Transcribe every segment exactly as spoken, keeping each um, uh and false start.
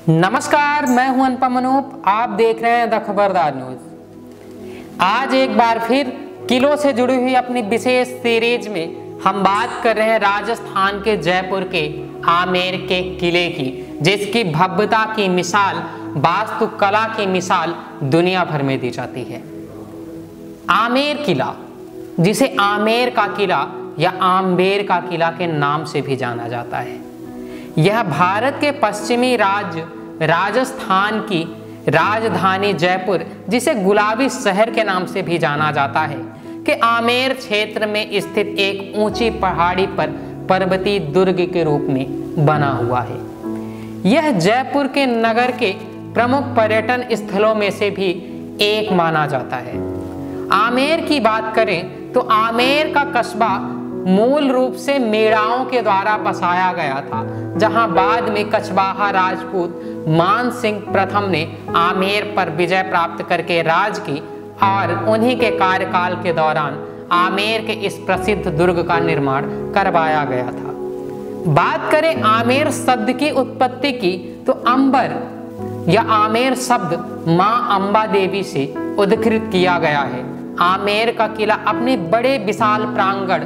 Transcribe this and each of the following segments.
नमस्कार, मैं हूं अनुपम अनूप। आप देख रहे हैं द खबरदार न्यूज। आज एक बार फिर किलों से जुड़ी हुई अपनी विशेष सीरीज में हम बात कर रहे हैं राजस्थान के जयपुर के आमेर के किले की, जिसकी भव्यता की मिसाल, वास्तुकला की मिसाल दुनिया भर में दी जाती है। आमेर किला, जिसे आमेर का किला या आम्बेर का किला के नाम से भी जाना जाता है, यह भारत के पश्चिमी राज्य राजस्थान की राजधानी जयपुर, जिसे गुलाबी शहर के नाम से भी जाना जाता है, कि आमेर क्षेत्र में स्थित एक ऊंची पहाड़ी पर पर्वतीय दुर्ग के रूप में बना हुआ है। यह जयपुर के नगर के प्रमुख पर्यटन स्थलों में से भी एक माना जाता है। आमेर की बात करें तो आमेर का कस्बा मूल रूप से मेड़ाओं के द्वारा बसाया गया था, जहां बाद में कछवाहा राजपूत मान सिंह प्रथम ने आमेर पर विजय प्राप्त करके राज की और उन्हीं के कार्यकाल के दौरान आमेर के इस प्रसिद्ध दुर्ग का निर्माण करवाया गया था। बात करें आमेर शब्द की उत्पत्ति की तो अंबर या आमेर शब्द मां अंबा देवी से उद्धृत किया गया है। आमेर का किला अपने बड़े विशाल प्रांगण,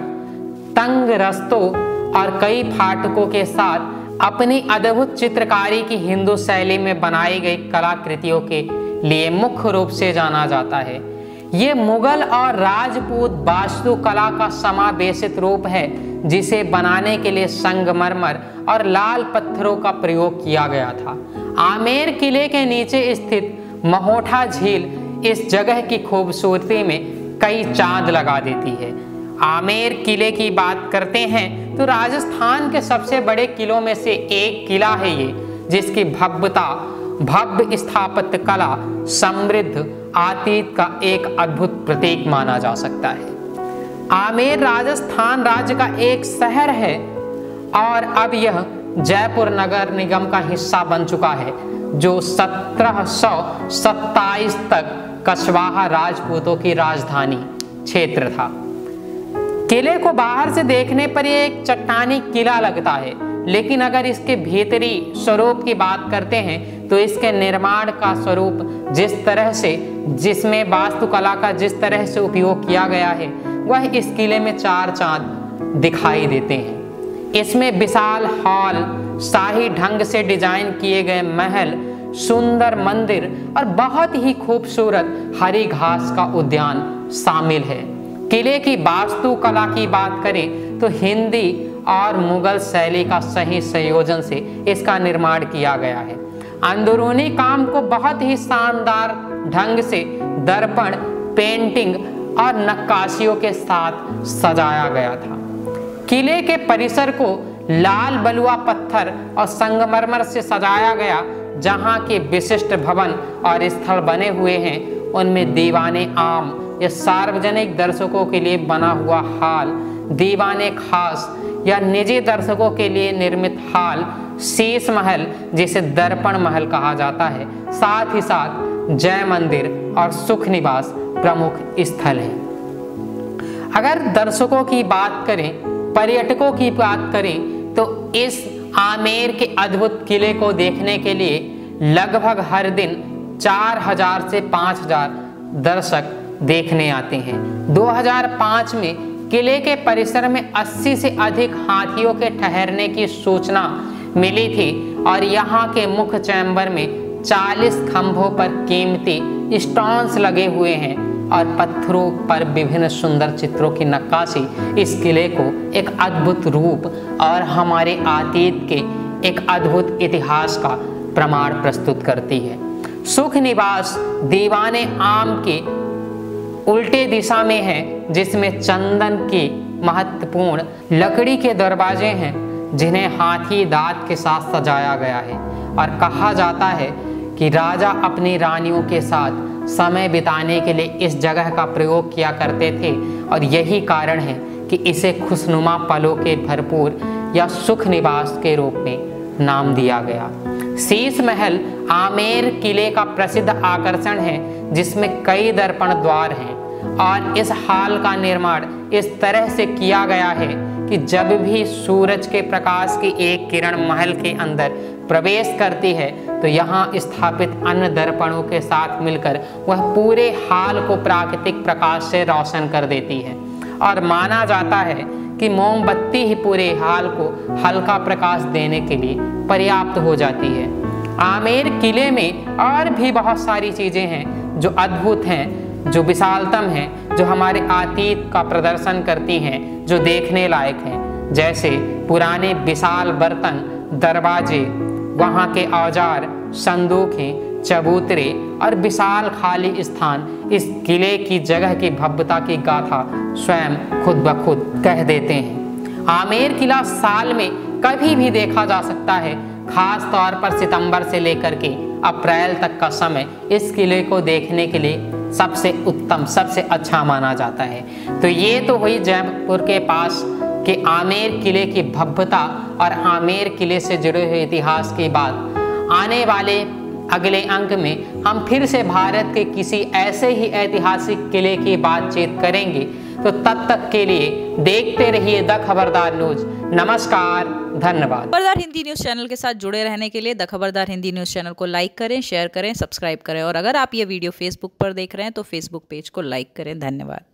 तंग रस्तों और कई फाटकों के साथ अपनी अद्भुत चित्रकारी की हिंदू शैली में बनाई गई कलाकृतियों के लिए मुख्य रूप से जाना जाता है। ये मुगल और राजपूत वास्तुकला का समावेशित रूप है, जिसे बनाने के लिए संगमरमर और लाल पत्थरों का प्रयोग किया गया था। आमेर किले के नीचे स्थित महोठा झील इस जगह की खूबसूरती में कई चांद लगा देती है। आमेर किले की बात करते हैं तो राजस्थान के सबसे बड़े किलों में से एक किला है ये, जिसकी भव्यता, भव्य स्थापत्य कला, समृद्ध अतीत का एक अद्भुत प्रतीक माना जा सकता है। आमेर राजस्थान राज्य का एक शहर है और अब यह जयपुर नगर निगम का हिस्सा बन चुका है, जो सत्रह सौ सत्ताईस तक कछवाहा राजपूतों की राजधानी क्षेत्र था। किले को बाहर से देखने पर यह एक चट्टानी किला लगता है, लेकिन अगर इसके भीतरी स्वरूप की बात करते हैं तो इसके निर्माण का स्वरूप, जिस तरह से, जिसमें वास्तुकला का जिस तरह से उपयोग किया गया है, वह इस किले में चार चांद दिखाई देते हैं। इसमें विशाल हॉल, शाही ढंग से डिजाइन किए गए महल, सुंदर मंदिर और बहुत ही खूबसूरत हरी घास का उद्यान शामिल है। किले की वास्तुकला की बात करें तो हिंदी और मुगल शैली का सही संयोजन से इसका निर्माण किया गया है। अंदरूनी काम को बहुत ही शानदार ढंग से दर्पण, पेंटिंग और नक्काशियों के साथ सजाया गया था। किले के परिसर को लाल बलुआ पत्थर और संगमरमर से सजाया गया, जहां के विशिष्ट भवन और स्थल बने हुए हैं उनमें दीवाने आम या सार्वजनिक दर्शकों के लिए बना हुआ हाल, दीवाने खास या निजी दर्शकों के लिए निर्मित हाल, शीश महल जिसे दर्पण महल कहा जाता है, साथ ही साथ जय मंदिर और सुख निवास प्रमुख स्थल हैं। अगर दर्शकों की बात करें, पर्यटकों की बात करें तो इस आमेर के अद्भुत किले को देखने के लिए लगभग हर दिन चार हजार से पाँच हजार दर्शक देखने आते हैं। दो हज़ार पाँच में किले के परिसर में अस्सी से अधिक हाथियों के ठहरने की सूचना मिली थी और यहाँ के मुख्य चैम्बर में चालीस खंभों पर कीमती स्टोन्स लगे हुए हैं और पत्थरों पर विभिन्न सुंदर चित्रों की नक्काशी इस किले को एक अद्भुत रूप और हमारे अतीत के एक अद्भुत इतिहास का प्रमाण प्रस्तुत करती है। सुख निवास दीवाने आम के उल्टे दिशा में है, जिसमें चंदन की महत्वपूर्ण लकड़ी के दरवाजे हैं, जिन्हें हाथी दांत के साथ सजाया गया है और कहा जाता है कि राजा अपनी रानियों के साथ समय बिताने के लिए इस जगह का प्रयोग किया करते थे और यही कारण है कि इसे खुशनुमा पलों के भरपूर या सुख निवास के रूप में नाम दिया गया। शीश महल आमेर किले का प्रसिद्ध आकर्षण है, जिसमें कई दर्पण द्वार हैं और इस हाल का निर्माण इस तरह से किया गया है कि जब भी सूरज के प्रकाश की एक किरण महल के अंदर प्रवेश करती है तो यहाँ स्थापित अन्य दर्पणों के साथ मिलकर वह पूरे हाल को प्राकृतिक प्रकाश से रोशन कर देती है और माना जाता है कि मोमबत्ती ही पूरे हाल को हल्का प्रकाश देने के लिए पर्याप्त हो जाती है। आमेर किले में और भी बहुत सारी चीज़ें हैं जो अद्भुत हैं, जो विशालतम हैं, जो हमारे अतीत का प्रदर्शन करती हैं, जो देखने लायक हैं। जैसे पुराने विशाल बर्तन, दरवाजे, वहाँ के औजार, संदूकें, चबूतरे और विशाल खाली स्थान इस किले की जगह की भव्यता की गाथा स्वयं खुद ब खुद कह देते हैं। आमेर किला साल में कभी भी देखा जा सकता है। खास तौर पर सितंबर से लेकर के अप्रैल तक का समय इस किले को देखने के लिए सबसे उत्तम, सबसे अच्छा माना जाता है। तो ये तो हुई जयपुर के पास के आमेर किले की भव्यता और आमेर किले से जुड़े हुए इतिहास की बात। आने वाले अगले अंक में हम फिर से भारत के किसी ऐसे ही ऐतिहासिक किले की बातचीत करेंगे। तो तब तक के लिए देखते रहिए द खबरदार न्यूज। नमस्कार, धन्यवाद। खबरदार हिंदी न्यूज चैनल के साथ जुड़े रहने के लिए the Khabardar Hindi news channel को लाइक करें, शेयर करें, सब्सक्राइब करें और अगर आप ये वीडियो फेसबुक पर देख रहे हैं तो फेसबुक पेज को लाइक करें। धन्यवाद।